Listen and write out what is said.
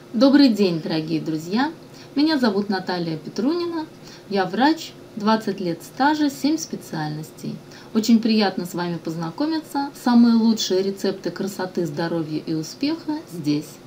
Добрый день, дорогие друзья! Меня зовут Наталья Петрунина. Я врач, 20 лет стажа, 7 специальностей. Очень приятно с вами познакомиться. Самые лучшие рецепты красоты, здоровья и успеха здесь.